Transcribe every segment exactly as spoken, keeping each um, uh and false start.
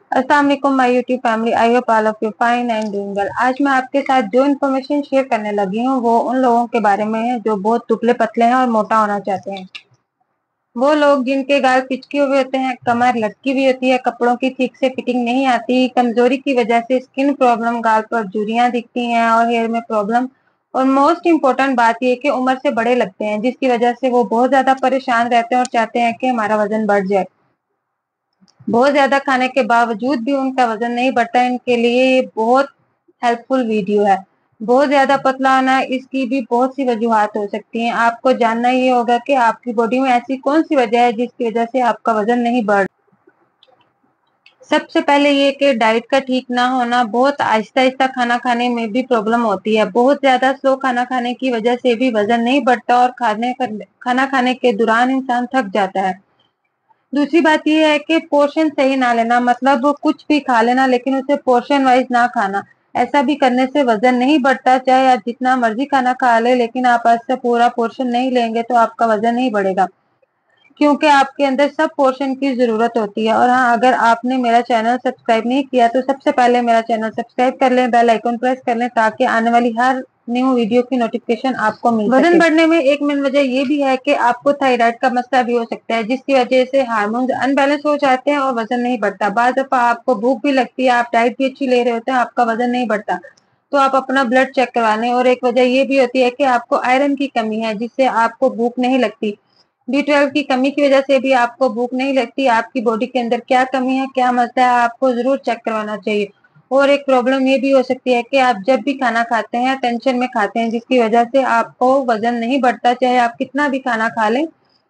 अस्सलाम वालेकुम my YouTube family, I hope all of you fine and doing well. आज मैं आपके साथ जो इन्फॉर्मेशन शेयर करने लगी हूँ वो उन लोगों के बारे में है जो बहुत दुबले पतले हैं और मोटा होना चाहते हैं। वो लोग जिनके गाल पिचके हुए होते हैं, कमर लटकी हुई होती है, कपड़ों की ठीक से फिटिंग नहीं आती, कमजोरी की वजह से स्किन प्रॉब्लम, गाल पर झुर्रियां दिखती हैं और हेयर में प्रॉब्लम, और मोस्ट इम्पोर्टेंट बात यह कि उम्र से बड़े लगते हैं, जिसकी वजह से वो बहुत ज्यादा परेशान रहते हैं और चाहते हैं कि हमारा वजन बढ़ जाए। बहुत ज्यादा खाने के बावजूद भी उनका वजन नहीं बढ़ता। इनके लिए ये बहुत हेल्पफुल वीडियो है। बहुत ज्यादा पतला होना, इसकी भी बहुत सी वजूहात हो सकती हैं। आपको जानना ये होगा कि आपकी बॉडी में ऐसी कौन सी वजह है जिसकी वजह से आपका वजन नहीं बढ़। सबसे पहले ये कि डाइट का ठीक ना होना। बहुत आहिस्ता आहिस्ता खाना खाने में भी प्रॉब्लम होती है। बहुत ज्यादा स्लो खाना खाने की वजह से भी वजन नहीं बढ़ता और खाने खाना खाने के दौरान इंसान थक जाता है। दूसरी बात यह है कि पोर्शन सही ना लेना, मतलब कुछ भी खा लेना लेकिन उसे पोर्शन वाइज ना खाना। ऐसा भी करने से वजन नहीं बढ़ता। चाहे आप जितना मर्जी खाना खा ले, लेकिन आप आज से पूरा पोर्शन नहीं लेंगे तो आपका वजन नहीं बढ़ेगा, क्योंकि आपके अंदर सब पोर्शन की जरूरत होती है। और हाँ, अगर आपने मेरा चैनल सब्सक्राइब नहीं किया तो सबसे पहले मेरा चैनल सब्सक्राइब कर लें, बेल आइकन प्रेस कर लें ताकि आने वाली हर न्यू वीडियो की नोटिफिकेशन आपको मिल सके। वजन बढ़ने में एक मेन वजह ये भी है कि आपको थायराइड का मसला भी हो सकता है, जिसकी वजह से हार्मोन्स अनबैलेंस हो जाते हैं और वजन नहीं बढ़ता। बाद दफा आपको भूख भी लगती है, आप डाइट भी अच्छी ले रहे होते हैं, आपका वजन नहीं बढ़ता, तो आप अपना ब्लड चेक करवा लें। और एक वजह ये भी होती है कि आपको आयरन की कमी है, जिससे आपको भूख नहीं लगती। बी ट्वेल्व की कमी की वजह से भी आपको भूख नहीं लगती। आपकी बॉडी के अंदर क्या कमी है, क्या मसला है, आपको जरूर चेक करवाना चाहिए। और एक प्रॉब्लम ये भी हो सकती है कि आप जब भी खाना खाते हैं टेंशन में खाते हैं, जिसकी वजह से आपको वजन नहीं बढ़ता, चाहे आप कितना भी खाना खा लें।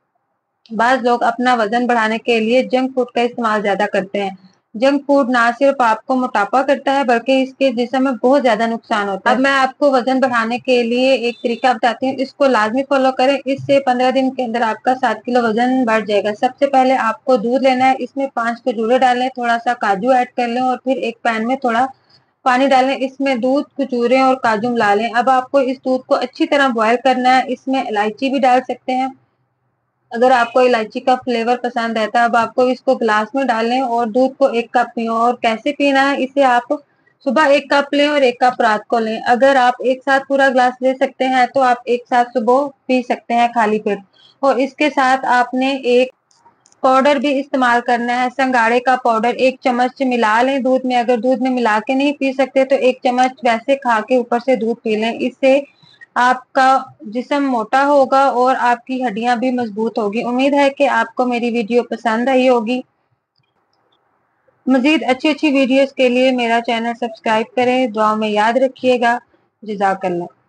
बाज लोग अपना वजन बढ़ाने के लिए जंक फूड का इस्तेमाल ज्यादा करते हैं। जंक फूड ना सिर्फ आपको मोटापा करता है बल्कि इसके जिस्म में बहुत ज्यादा नुकसान होता है। अब मैं आपको वजन बढ़ाने के लिए एक तरीका बताती हूँ, इसको लाजमी फॉलो करें। इससे पंद्रह दिन के अंदर आपका सात किलो वजन बढ़ जाएगा। सबसे पहले आपको दूध लेना है, इसमें पांच खजूरें डालें, थोड़ा सा काजू ऐड कर लें और फिर एक पैन में थोड़ा पानी डालें, इसमें दूध, खजूरें और काजू मिला लें। अब आपको इस दूध को अच्छी तरह बॉयल करना है। इसमें इलायची भी डाल सकते हैं अगर आपको इलायची का फ्लेवर पसंद है। अब आपको इसको ग्लास में डालें और दूध को एक कप पियो। और कैसे पीना है, इसे आप सुबह एक कप लें और एक कप रात को लें। अगर आप एक साथ पूरा ग्लास ले सकते हैं तो आप एक साथ सुबह पी सकते हैं खाली पेट। और इसके साथ आपने एक पाउडर भी इस्तेमाल करना है, संगाड़े का पाउडर। एक चम्मच मिला लें दूध में। अगर दूध में मिला के नहीं पी सकते तो एक चम्मच वैसे खा के ऊपर से दूध पी लें। इससे आपका जिस्म मोटा होगा और आपकी हड्डियां भी मजबूत होगी। उम्मीद है कि आपको मेरी वीडियो पसंद आई होगी। मजीद अच्छी अच्छी वीडियोस के लिए मेरा चैनल सब्सक्राइब करें। दुआ में याद रखिएगा। जज़ाकल्लाह।